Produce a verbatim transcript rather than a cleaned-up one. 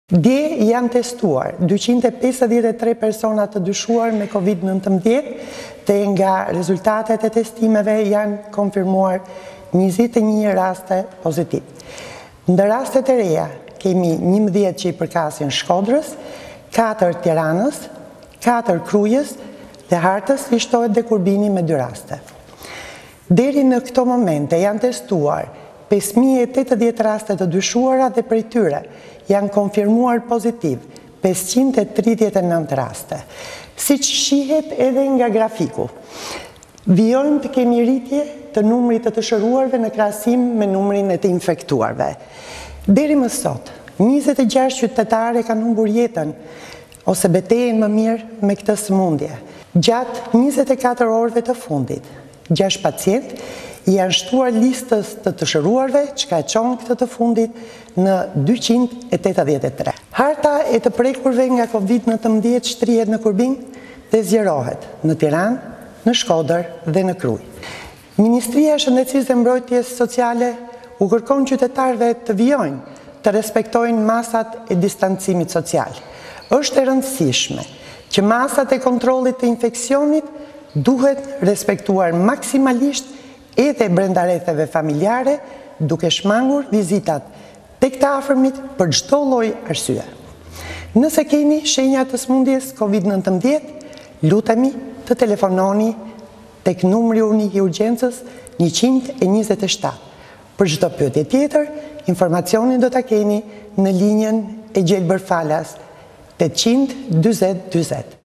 Dje janë testuar dyqind e pesëdhjetë e tre persona të dyshuar me Covid nëntëmbëdhjetë dhe nga rezultatet e testimeve janë konfirmuar njëzet e një raste pozitiv. Në rastet e reja kemi njëmbëdhjetë që i përkasin Shkodrës, katër Tiranës, katër Krujës dhe Hartës, i shtohet dhe Kurbini me dy raste. Deri në këto momente janë testuar pesë mijë e tetëdhjetë raste të dyshuara dhe prej tyre janë konfirmuar pozitiv pesëqind e tridhjetë e nëntë raste. Si që shihet edhe nga grafiku, vijojmë të kemi rritje të numrit të të shëruarve në krahasim me numrin e të infektuarve. Deri më sot, njëzet e gjashtë qytetare kanë humbur jetën ose betejën më mirë me këtë sëmundje. Gjatë njëzet e katër orëve të fundit, gjashtë pacient janë shtuar listës të të shëruarve, që ka e qonë këtë të fundit në dyqind e tetëdhjetë e tre. Harta e të prekurve nga Covid nëntëmbëdhjetë shtrihet në Kurbin dhe zgjerohet në Tiranë, në Shkodër dhe në Krujë. Ministria e Shëndetësisë dhe Mbrojtjes Sociale u kërkon qytetarëve të vijojnë të respektojnë masat e distancimit social. Është e rëndësishme që masat e kontrollit të infeksionit duhet respektuar maksimalisht edhe brenda rrethave familjare, duke shmangur vizitat tek të afërmit për çdo lloj arsye. Nëse keni shenja të sëmundjes Covid nëntëmbëdhjetë, lutemi të telefononi tek numri unik i urgjencës njëqind e njëzet e shtatë. Për çdo pyetje tjetër, informacionin do ta keni në linjën e gjelbër falas tetëqind dyzet dyzet.